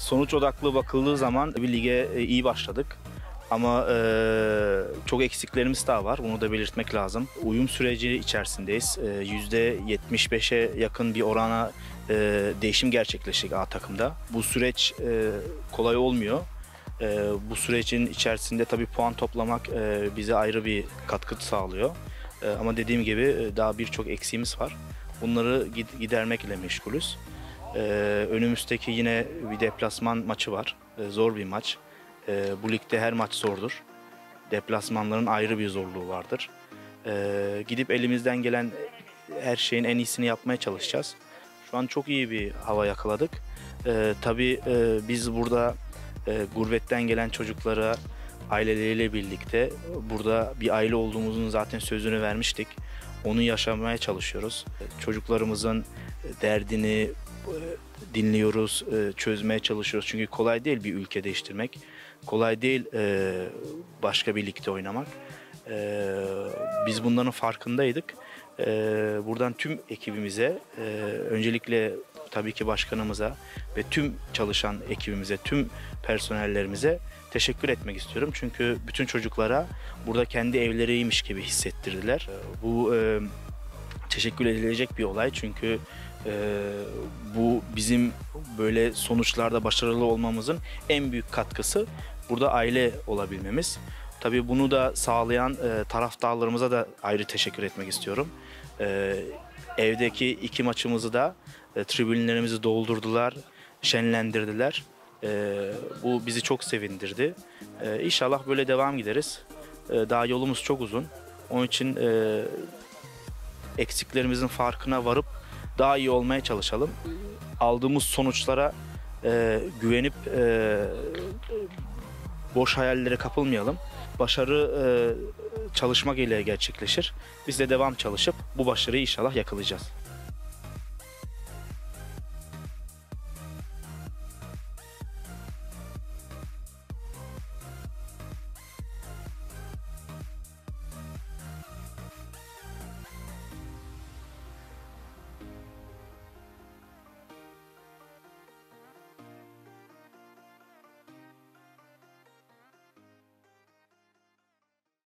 Sonuç odaklı bakıldığı zaman bir lige iyi başladık. Ama çok eksiklerimiz daha var. Bunu da belirtmek lazım. Uyum süreci içerisindeyiz. %75'e yakın bir orana değişim gerçekleşecek A takımda. Bu süreç kolay olmuyor. Bu sürecin içerisinde tabii puan toplamak bize ayrı bir katkı sağlıyor. Ama dediğim gibi daha birçok eksiğimiz var. Bunları gidermekle meşgulüz. Önümüzdeki yine bir deplasman maçı var. Zor bir maç. Bu ligde her maç zordur. Deplasmanların ayrı bir zorluğu vardır. Gidip elimizden gelen her şeyin en iyisini yapmaya çalışacağız. Şu an çok iyi bir hava yakaladık. Tabii biz burada gurbetten gelen çocuklara aileleriyle birlikte burada bir aile olduğumuzun zaten sözünü vermiştik. Onu yaşamaya çalışıyoruz. Çocuklarımızın derdini dinliyoruz, çözmeye çalışıyoruz. Çünkü kolay değil bir ülke değiştirmek. Kolay değil başka bir ligde oynamak. Biz bunların farkındaydık. Buradan tüm ekibimize, öncelikle tabii ki başkanımıza ve tüm çalışan ekibimize, tüm personellerimize teşekkür etmek istiyorum. Çünkü bütün çocuklara burada kendi evleriymiş gibi hissettirdiler. Bu teşekkür edilecek bir olay çünkü bu bizim böyle sonuçlarda başarılı olmamızın en büyük katkısı burada aile olabilmemiz. Tabii bunu da sağlayan taraftarlarımıza da ayrı teşekkür etmek istiyorum. Evdeki 2 maçımızı da tribünlerimizi doldurdular, şenlendirdiler. Bu bizi çok sevindirdi. İnşallah böyle devam gideriz. Daha yolumuz çok uzun. Onun için eksiklerimizin farkına varıp daha iyi olmaya çalışalım. Aldığımız sonuçlara güvenip boş hayallere kapılmayalım. Başarı çalışmak ile gerçekleşir. Biz de devam çalışıp bu başarıyı inşallah yakalayacağız.